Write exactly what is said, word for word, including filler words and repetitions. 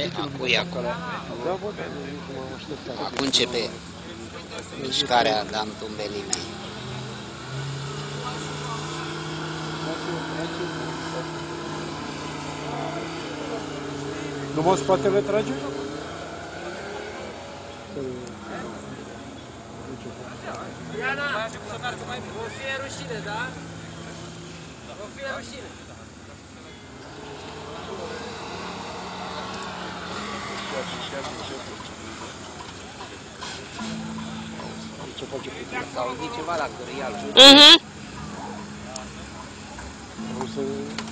E, acum e acolo. Da, bă, dar nu m-am așteptat. Acum începe mișcarea dantumbelimii. Numai spatele trage? Iana, o fie rușine, da? O fie rușine. Ce face puțin? S-a auzit ceva la curială. Mhm. O să...